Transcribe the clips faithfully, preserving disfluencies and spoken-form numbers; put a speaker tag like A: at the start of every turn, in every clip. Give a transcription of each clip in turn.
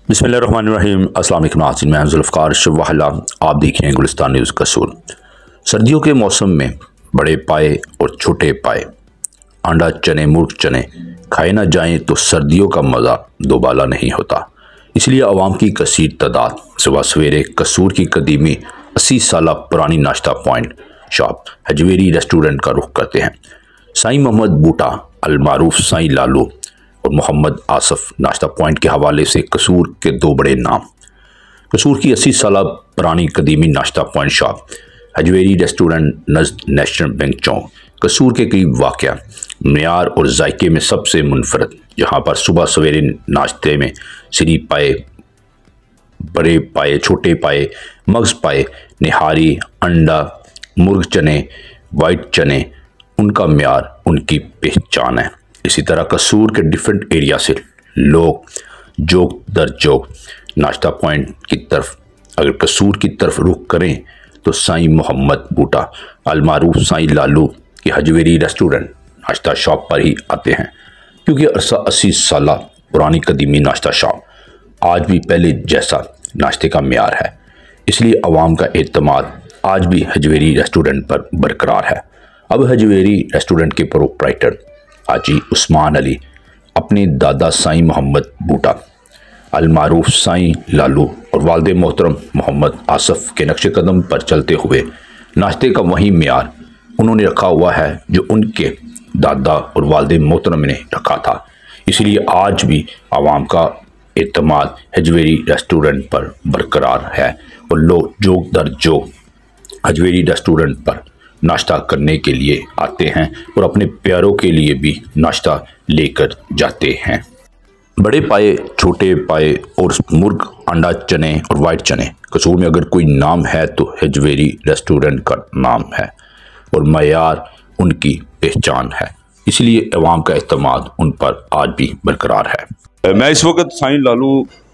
A: बिस्मिल्लाहिर्रहमानिर्रहीम। अस्सलाम वालेकुम नाज़रीन, मैं जुल्फ़कार शवाहला, आप देख रहे हैं गुलिस्तान न्यूज़ कसूर। सर्दियों के मौसम में बड़े पाए और छोटे पाए, अंडा चने मुर्ग चने खाए ना जाएं तो सर्दियों का मज़ा दोबाला नहीं होता। इसलिए आवाम की कसीर तादाद सुबह सवेरे कसूर की कदीमी अस्सी साल पुरानी नाश्ता पॉइंट शॉप हजवेरी रेस्टोरेंट का रुख करते हैं। साईं मोहम्मद बूटा अलमारूफ साईं लालू और मोहम्मद आसफ नाश्ता पॉइंट के हवाले से कसूर के दो बड़े नाम। कसूर की अस्सी साल पुरानी कदीमी नाश्ता पॉइंट शॉप हजवेरी रेस्टोरेंट नज़द नेशनल बैंक चौक कसूर के करीब वाक़या मेयार और जायके में सबसे मुनफरद, जहाँ पर सुबह सवेरे नाश्ते में सिरी पाए, बड़े पाए, छोटे पाए, मगज़ पाए, निहारी, अंडा, मुर्ग चने, वाइट चने, उनका मेयार उनकी पहचान है। इसी तरह कसूर के डिफरेंट एरिया से लोग जोक दर जोक नाश्ता पॉइंट की तरफ, अगर कसूर की तरफ रुख करें तो साईं मोहम्मद बूटा अलमारूफ साईं लालू की हजवेरी रेस्टोरेंट नाश्ता शॉप पर ही आते हैं, क्योंकि अरसा अस्सी साल पुरानी कदीमी नाश्ता शॉप आज भी पहले जैसा नाश्ते का मेयार है। इसलिए अवाम का एतमाद आज भी हजवेरी रेस्टोरेंट पर बरकरार है। अब हजवेरी रेस्टोरेंट के प्रोप्राइटर हाजी उस्मान अली अपने दादा साईं मोहम्मद बूटा अलमारूफ साईं लालू और वालिद मोहतरम मोहम्मद आसफ के नक्शे कदम पर चलते हुए नाश्ते का वही मेयार उन्होंने रखा हुआ है जो उनके दादा और वालिद मोहतरम ने रखा था। इसलिए आज भी आवाम का एतमाद हजवेरी रेस्टोरेंट पर बरकरार है और लोग जोक दर जोक हजवेरी रेस्टोरेंट पर नाश्ता करने के लिए आते हैं और अपने प्यारों के लिए भी नाश्ता लेकर जाते हैं। बड़े पाए, छोटे पाए और मुर्ग, अंडा चने और वाइट चने कसूर में अगर कोई नाम है तो हजवेरी रेस्टोरेंट का नाम है और मयार उनकी पहचान है। इसलिए अवाम का एतमाद उन पर आज भी बरकरार है।
B: मैं इस वक्त साईं लालू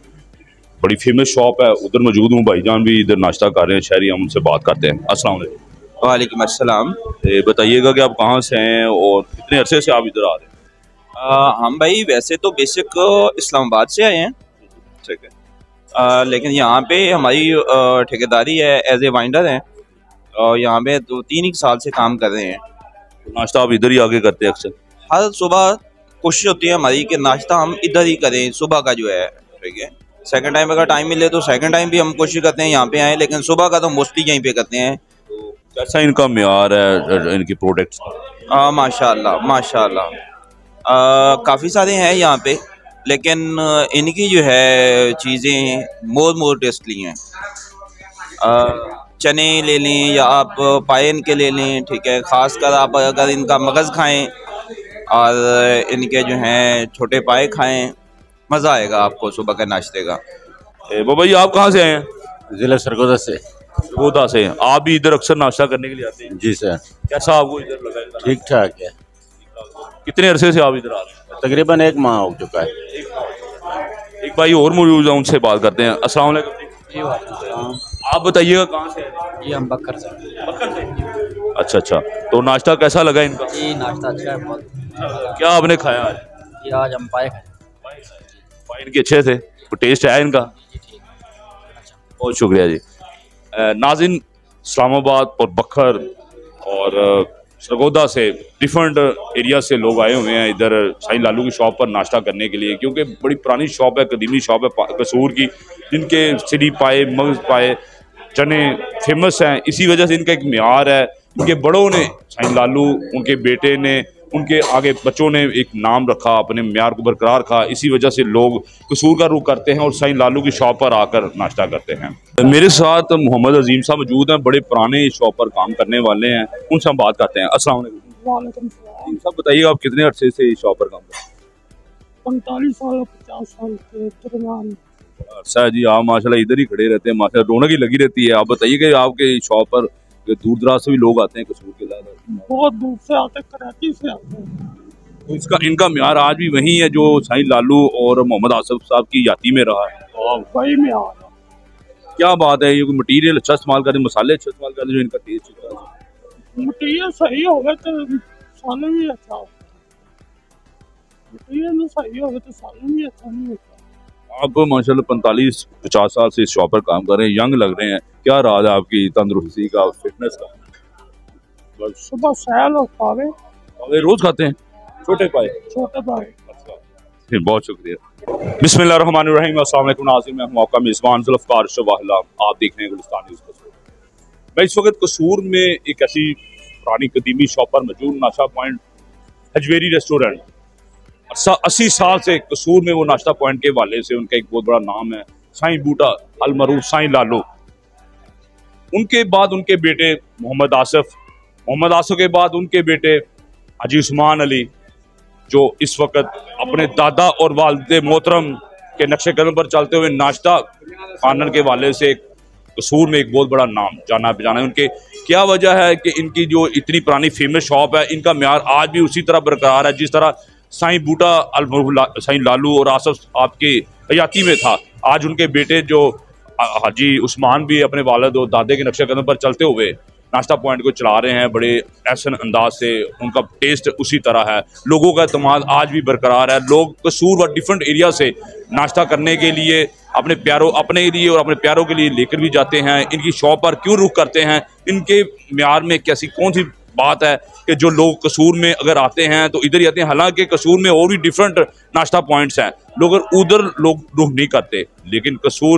B: बड़ी फेमस शॉप है उधर मौजूद हूँ। भाईजान भी इधर नाश्ता कर रहे हैं, शहरी, हम उनसे बात करते हैं। अस्सलाम वालेकुम।
C: वालेकुम अस्सलाम।
B: बताइएगा कि आप कहाँ से हैं और कितने अरसे से आप इधर आ रहे हैं?
C: आ, हम भाई वैसे तो बेसिक इस्लामाबाद से आए हैं, ठीक है, आ, लेकिन यहाँ पे हमारी ठेकेदारी है, एज ए वाइंडर हैं और यहाँ पे दो तीन ही साल से काम कर रहे हैं।
B: तो नाश्ता आप इधर ही आके करते हैं अक्सर?
C: हर सुबह कोशिश होती है हमारी कि नाश्ता हम इधर ही करें सुबह का जो है, ठीक है। सेकंड टाइम अगर टाइम मिले तो सेकंड टाइम भी हम कोशिश करते हैं यहाँ पे आए, लेकिन सुबह का तो मोस्टली यहीं पे करते हैं।
B: कैसा इनका म्यार है, इनकी प्रोडक्ट्स?
C: माशाल्लाह माशाल्लाह, काफ़ी सारे हैं यहाँ पे, लेकिन इनकी जो है चीज़ें मोर मोर टेस्टली हैं। चने ले लें या आप पाए इनके ले लें, ठीक है। ख़ासकर आप अगर इनका मगज़ खाएं और इनके जो हैं छोटे पाए खाएं, मज़ा आएगा आपको सुबह के नाश्ते का।
B: बाबा जी आप कहाँ से आए हैं?
D: जिला सरगोदा से।
B: सरगोदा से। आप भी इधर अक्सर नाश्ता करने के लिए आते हैं?
D: जी सर।
B: कैसा आपको इधर लगा?
D: ठीक ठाक है।
B: कितने अरसे से आप इधर आ रहे हैं?
D: तकरीबन एक माह हो चुका है।
B: एक भाई और मौजूद है, उनसे बात करते हैं। अस्सलाम वालेकुम। आप बताइएगा कहाँ से?
E: जी हम बकर से।
B: बकर से। अच्छा अच्छा, तो नाश्ता कैसा लगा इनका?
E: जी नाश्ता अच्छा है बहुत।
B: क्या आपने खाया आज?
E: जी आज हम पाए खाए।
B: पाए इनके अच्छे थे, तो टेस्ट है इनका? बहुत शुक्रिया जी। नाज़रीन, इस्लामाबाद और बखर और सरगोदा से डिफरेंट एरिया से लोग आए हुए हैं इधर साईं लालू की शॉप पर नाश्ता करने के लिए, क्योंकि बड़ी पुरानी शॉप है, कदीमी शॉप है कसूर की, जिनके सिरी पाए, मगज़ पाए, चने फेमस हैं। इसी वजह से इनका एक म्यार है। इनके बड़ों ने, साईं लालू, उनके बेटे ने, उनके आगे बच्चों ने एक नाम रखा, अपने म्यार को बरकरार रखा। इसी वजह से लोग कसूर का रुख करते हैं और साईं लालू की शॉप पर आकर नाश्ता करते हैं। मेरे साथ मोहम्मद अजीम साहब मौजूद हैं, बड़े पुराने शॉप पर काम करने वाले हैं, उनसे हम बात करते हैं। अस्सलाम वालेकुम। साहब बताइए आप कितने अरसे से इस शॉप पर काम करते हैं?
F: पैंतालीस साल पचास साल के दरमियान।
B: अच्छा जी, आप माशाल्लाह इधर ही खड़े रहते हैं, माशाल्लाह रौनक ही लगी रहती है। आप बताइए कि आपके शॉप पर दूर दराज से भी लोग आते हैं कसूर के अलावा?
F: बहुत दूर से आते, कराची से आते हैं।
B: तो इसका इनका म्यार आज भी वही है जो साईं लालू और मोहम्मद आसफ साहब की याती में रहा है?
F: और वही में आ रहा।
B: क्या बात है, ये कोई मटीरियल अच्छा इस्तेमाल करते, मसाले अच्छा इस्तेमाल करते जो इनका टेस्ट अच्छा है?
F: मटीरियल सही हो गए तो सालन भी अच्छा होता है। मटीरियल सही हो गए तो सालन भी अच्छा नहीं होता।
B: आप माशाल्लाह पैंतालीस पचास साल से इस शॉप पर काम कर रहे हैं, यंग लग रहे हैं, क्या राज है आपकी तंदुरुस्ती का, फिटनेस का?
F: बस सुबह सैल और पावे
B: पावे रोज खाते हैं? छोटे पाए?
F: छोटे पावे।
B: अच्छा, बहुत शुक्रिया। बिस्मिल्लाहिर्रहमानिर्रहीम, अस्सलाम वालेकुम नाज़रीन, मैं हूं आपका मेज़बान ज़ुल्फ़िकार शवाहला, आप देख रहे हैं गुलिस्तान न्यूज़ कसूर। मैं इस वक्त कसूर में एक ऐसी पुरानी कदीमी शॉप पर मौजूद, नाशा पॉइंट हजवेरी रेस्टोरेंट। अस्सी साल से कसूर में वो नाश्ता पॉइंट के वाले से उनका एक बहुत बड़ा नाम है, साईं बूटा अल मरूफ साईं लालू। उनके बाद उनके बेटे मोहम्मद आसिफ, मोहम्मद आसिफ के बाद उनके बेटे हाजी उस्मान अली, जो इस वक्त अपने दादा और वालिद मोहतरम के नक्शे कदम पर चलते हुए नाश्ता खानन के वाले से कसूर में एक बहुत बड़ा नाम जाना पहचाना है। उनके क्या वजह है कि इनकी जो इतनी पुरानी फेमस शॉप है, इनका म्यार आज भी उसी तरह बरकरार है जिस तरह साईं बूटा अल मरूफ साईं लालू और आसफ आपके हयाती में था। आज उनके बेटे जो हाजी उस्मान भी अपने वालिद और दादे के नक्शे कदम पर चलते हुए नाश्ता पॉइंट को चला रहे हैं बड़े ऐसे अंदाज से। उनका टेस्ट उसी तरह है, लोगों का एतमाद आज भी बरकरार है। लोग कसूर व डिफरेंट एरिया से नाश्ता करने के लिए अपने प्यारों अपने लिए और अपने प्यारों के लिए लेकर भी जाते हैं। इनकी शॉप पर क्यों रुख करते हैं, इनके म्यार में कैसी कौन सी बात है कि जो लोग कसूर में अगर आते हैं तो इधर ही आते हैं। हालांकि कसूर में और भी डिफरेंट नाश्ता पॉइंट्स हैं, लोग उधर लोग रुख नहीं करते, लेकिन कसूर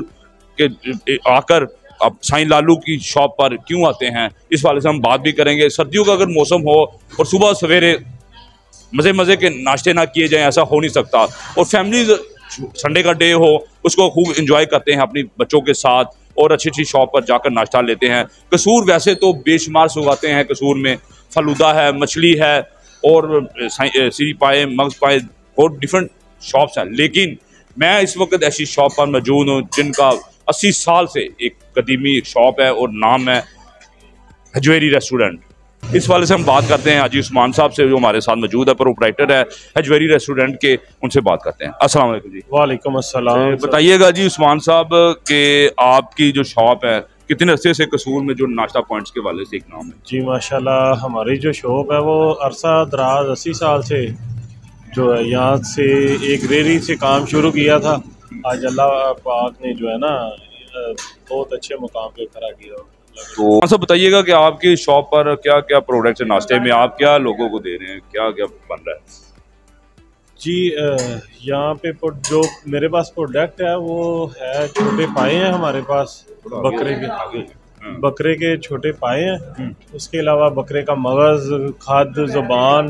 B: के आकर अब साईं लालू की शॉप पर क्यों आते हैं, इस वाले से हम बात भी करेंगे। सर्दियों का अगर मौसम हो और सुबह सवेरे मज़े मज़े के नाश्ते ना किए जाएं, ऐसा हो नहीं सकता। और फैमिलीज संडे का डे हो, उसको खूब इंजॉय करते हैं अपनी बच्चों के साथ और अच्छी अच्छी शॉप पर जाकर नाश्ता लेते हैं। कसूर वैसे तो बेशुमार सुगाते हैं, कसूर में फलूदा है, मछली है और सीरी पाए, मगज पाए और डिफरेंट शॉप्स हैं। लेकिन मैं इस वक्त ऐसी शॉप पर मौजूद हूँ जिनका अस्सी साल से एक कदीमी एक शॉप है और नाम है हजवेरी रेस्टोरेंट। इस वाले से हम बात करते हैं हाजी उस्मान साहब से, जो हमारे साथ मौजूद है, प्रोप्राइटर है हजवेरी रेस्टोरेंट के। उनसे बात करते हैं। अस्सलाम वालेकुम जी।
G: वालेकुम अस्सलाम।
B: बताइएगा जी उस्मान साहब कि आपकी जो शॉप है कितने अरसे से कसूर में जो नाश्ता पॉइंट्स के वाले से एक नाम है?
G: जी माशाल्लाह, हमारी जो शॉप है वो अरसा दराज अस्सी साल से जो है यहाँ से एक रेरी से काम शुरू किया था। आज अल्लाह पाक ने जो है ना बहुत अच्छे मुकाम पे खड़ा किया।
B: तो सब बताइएगा कि आपकी शॉप पर क्या क्या प्रोडक्ट्स है, नाश्ते में आप क्या लोगों को दे रहे हैं, क्या क्या बन रहा है?
G: जी यहाँ पे जो मेरे पास प्रोडक्ट है वो है छोटे पाए हैं हमारे पास, बकरे के बकरे के छोटे पाए हैं। उसके अलावा बकरे का मगज़, खाद, ज़ुबान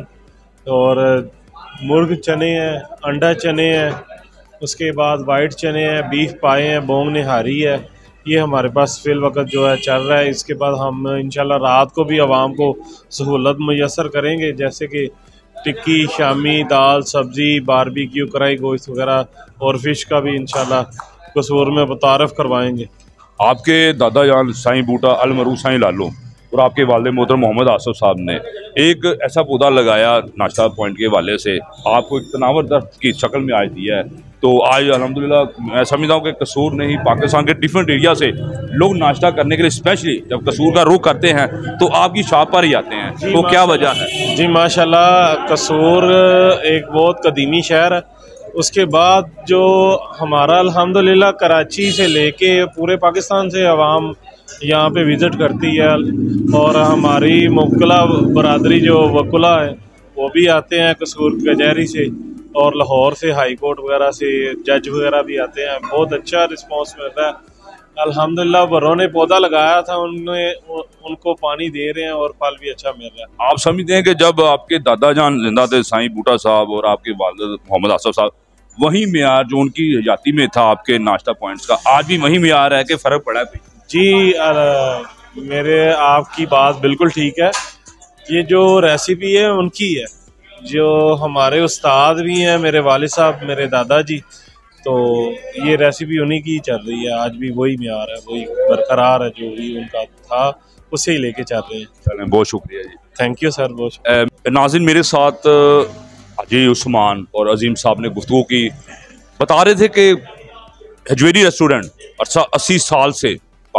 G: और मुर्ग चने हैं, अंडा चने हैं, उसके बाद वाइट चने हैं, बीफ पाए हैं, बोंग निहारी है। ये हमारे पास फिल वक्त जो है चल रहा है। इसके बाद हम इंशाल्लाह रात को भी आवाम को सहूलत मुयसर करेंगे, जैसे कि टिक्की, शामी, दाल, सब्ज़ी, बारबेक्यू, कढ़ाई गोश्त वगैरह और फिश का भी इंशाल्लाह कसूर में मुतारफ़ करवाएंगे।
B: आपके दादा जान साईं बूटा अल मरूफ साईं लालू और आपके वालिद मोहतरम मोहम्मद आसिफ साहब ने एक ऐसा पौधा लगाया नाश्ता पॉइंट के वाले से, आपको एक तनावर दर्द की शक्ल में आज दिया है। तो आज अल्हम्दुलिल्लाह मैं समझता हूँ कि कसूर नहीं, पाकिस्तान के डिफरेंट एरिया से लोग नाश्ता करने के लिए स्पेशली जब कसूर का रुख करते हैं तो आपकी शॉप पर ही आते हैं। तो क्या वजह है?
G: जी माशाल्लाह, कसूर एक बहुत कदीमी शहर है। उसके बाद जो हमारा अल्हम्दुलिल्लाह कराची से लेके पूरे पाकिस्तान से आवाम यहाँ पे विज़िट करती है और हमारी मुवक्किला बरादरी जो वकुला है वो भी आते हैं कसूर कचहरी से और लाहौर से, हाई कोर्ट वगैरह से जज वगैरह भी आते हैं। बहुत अच्छा रिस्पांस मिलता है अल्हम्दुलिल्लाह। बरों ने पौधा लगाया था, उनने उनको पानी दे रहे हैं और फल भी अच्छा मिल रहा है।
B: आप समझते हैं कि जब आपके दादा जान जिंदा थे साईं बूटा साहब और आपके वालिद मोहम्मद आसिफ साहब, वही म्यार जो उनकी हयाती में था आपके नाश्ता पॉइंट्स का, आज भी वही म्यार है कि फ़र्क पड़ा है?
G: जी आ, मेरे आपकी बात बिल्कुल ठीक है। ये जो रेसिपी है उनकी है, जो हमारे उस्ताद भी हैं, मेरे वालिद साहब, मेरे दादाजी, तो ये रेसिपी उन्हीं की चल रही है। आज भी वही म्यार है, वही बरकरार है, जो भी उनका था उसे ही लेके चल रहे हैं।
B: चलें, बहुत शुक्रिया जी।
G: थैंक यू सर, बहुत।
B: नाज़रीन, मेरे साथ हाजी उस्मान और अजीम साहब ने गुफ्तगू की, बता रहे थे कि हजवेरी रेस्टोरेंट अरसा अस्सी साल से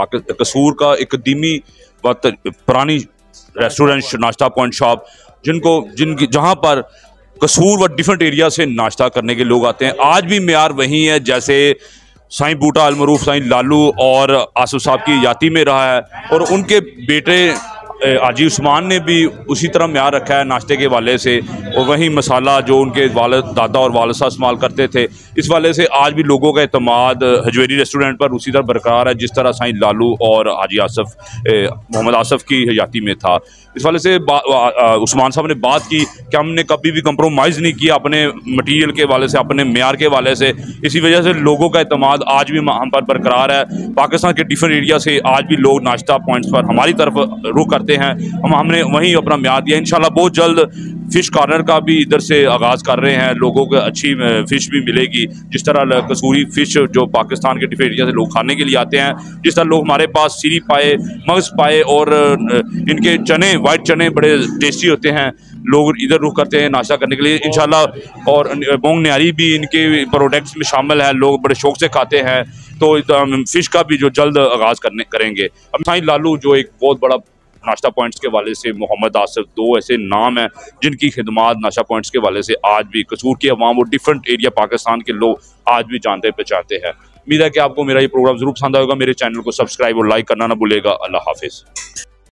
B: कसूर का एक कदीमी पुरानी रेस्टोरेंट नाश्ता पॉइंट शॉप जिनको जिनकी जहाँ पर कसूर व डिफरेंट एरिया से नाश्ता करने के लोग आते हैं। आज भी मेयार वही है जैसे साईं बूटा अलमरूफ साईं लालू और आसिफ साहब की याती में रहा है, और उनके बेटे आजी उस्मान ने भी उसी तरह म्यार रखा है नाश्ते के वाले से, और वही मसाला जो उनके वालिद दादा और वालिद साहब इस्तेमाल करते थे, इस वाले से आज भी लोगों का एतमाद हजवेरी रेस्टोरेंट पर उसी तरह बरकरार है जिस तरह साईं लालू और हाजी आसफ़ मोहम्मद आसफ़ की हयाती में था। इस वाले से उस्मान साहब ने बात की कि हमने कभी भी कंप्रोमाइज़ नहीं किया अपने मटीरियल के वाले से, अपने म्यार के वाले से। इसी वजह से लोगों का एतमाद आज भी हम पर बरकरार है। पाकिस्तान के डिफरेंट एरिया से आज भी लोग नाश्ता पॉइंट्स पर हमारी तरफ रुख करते हैं, हम हमने वहीं अपना म्यार दिया। इंशाल्लाह बहुत जल्द फ़िश कॉर्नर का भी इधर से आगाज़ कर रहे हैं, लोगों को अच्छी फ़िश भी मिलेगी। जिस तरह कसूरी फ़िश जो पाकिस्तान के डिफरेंट एरिया से लोग खाने के लिए आते हैं, जिस तरह लोग हमारे पास सीरी पाए, मगज़ पाए और इनके चने, वाइट चने बड़े टेस्टी होते हैं, लोग इधर रुख करते हैं नाश्ता करने के लिए इंशाल्लाह। और मोंग न्यारी भी इनके प्रोडक्ट्स में शामिल है, लोग बड़े शौक से खाते हैं। तो फ़िश का भी जो जल्द आगाज़ करने करेंगे। अब साईं लालू जो एक बहुत बड़ा नाश्ता पॉइंट्स के वाले से, मोहम्मद आसफ़, दो ऐसे नाम हैं जिनकी खिदमात नाश्ता पॉइंट्स के वाले से आज भी कसूर की अवाम और डिफरेंट एरिया पाकिस्तान के लोग आज भी जानते पहचानते हैं। उम्मीद है कि आपको मेरा ये प्रोग्राम ज़रूर पसंद आएगा। मेरे चैनल को सब्सक्राइब और लाइक करना ना भूलेगा। अल्लाह हाफिज़।